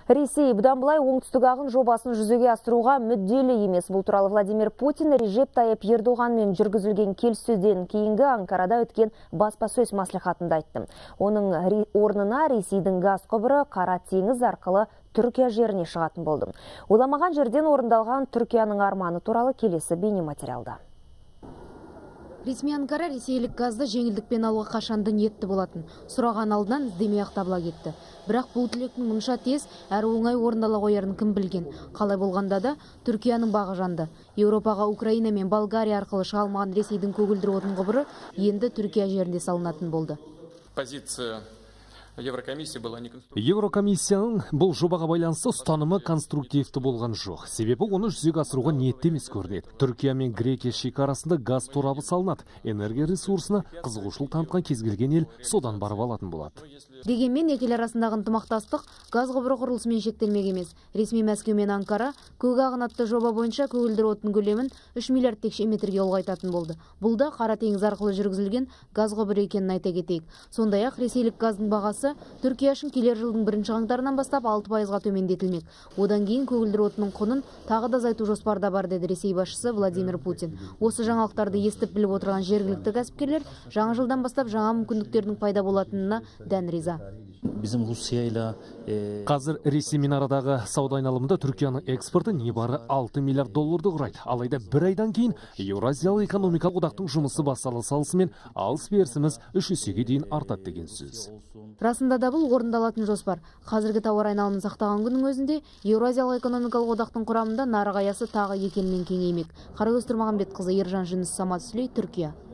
Ресей бұдан былай оңтүстік ағын жобасын жүзеге асыруға мүдделі емес. Бұл туралы Владимир Путин Режеп Тайып Ердоғанмен жүргізілген келіссөзден кейінгі Анкарада өткен баспасөз маслихатында айтты. Оның орнына Ресейдің газ құбыры Қара теңіз арқылы Түркия жеріне шығатын болды. Ойламаған жерден орындалған Түркияның арманы туралы келесі бейнематериалда. Ресми Анкара ресейлік газды жеңілдікпен алуға қашанды ниетті болатын. Сұраған алдынан іздемей-ақ табыла кетті. Бірақ бұл тілектің мұнша тез әрі оңай орындала қоярын кім білген. Қалай болғанда да Түркияның бағы жанды. Еуропаға Украина мен Болгария арқылы шыға алмаған Ресейдің көгілдір отын құбыры енді Түркия жерінде салынатын болды. Позиция Еврокомиссияның бұл жобаға байланысты ұстанымы конструктивті болған жоқ. Себебі оны жүзеге асыруға ниетті емес көрінеді. Түркия мен Грекия шекарасында газ торабы салынады. Энергия ресурсына қызығушылық танытқан кез келген ел содан барып алатын болады. Дегенмен екі ел арасындағы ынтымақтастық газ құбыры құрылысымен шектелмек емес. Ресми Мәскеу мен Анкара көк ағын атты жоба бойынша көгілдір отын көлемін 3 миллиард текше метрге ұлғайтатын болды. Бұл да Қара теңіз арқылы жүргізілген газ құбыры екенін айта кетейік. Сондай-ақ ресейлік газдың бағасы Түркия үшін келер жылдың 1 қаңтарынан бастап 6%-ға төмендетілмек. Одан кейін көгілдір отынның құнын тағы да азайту жоспарда бар, деді Ресей басшысы Владимир Путин. Осы жаңалықтарды естіп біліп отырған жергілікті кәсіпкерлер жаңа жылдан бастап жаңа мүмкіндіктердің пайда болатынына дән риза. Қазір Ресеймен арадағы сауда айналымында Түркияның экспорты небары 6 миллиард долларды құрайды. Алайда бір айдан кейін Еуразиялық экономикалық одақтың жұмысы бастала салысымен алыс-берісіміз 3 есеге дейін артады деген сөз. Расында да бұл орындалатын жоспар. Қазіргі тауар айналымын сақтаған күннің өзінде Еуразиялық экономикалық одақтың құрамында нарық аясы тағы 2 елмен кеңеймек. Қарагөз Тұрмағамбетқызы, Ержан Жүніс, Самат Сүлей, Түркия.